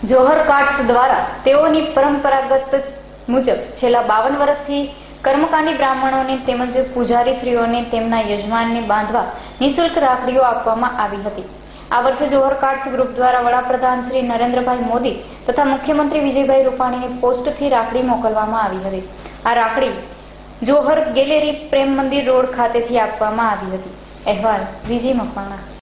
Johar cards દ્વારા તેઓની પરંપરાગત મુજબ છેલ્લા 52 વર્ષથી કર્મકાંડી બ્રાહ્મણોને તેમજ પૂજારીશ્રીઓને તેમના યજમાનને બાંધવા નિઃશુલ્ક રાખડીઓ આપવામાં આવી હતી। આ વર્ષે જોહર કાર્ડ્સ ગ્રુપ દ્વારા વડાપ્રધાન શ્રી નરેન્દ્રભાઈ મોદી તથા મુખ્યમંત્રી વિજયભાઈ રૂપાણીની પોસ્ટથી રાખડી મોકલવામાં આવી હતી। આ રાખડી જોહર ગેલેરી પ્રેમ મંદિર રોડ ખાતેથી આપવામાં આવી હતી। અહેવાલ વિજય મકવાણા।